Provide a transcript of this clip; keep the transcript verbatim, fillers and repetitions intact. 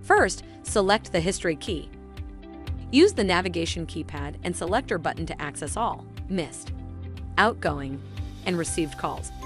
First, select the History key. Use the navigation keypad and selector button to access all missed, outgoing, and received calls.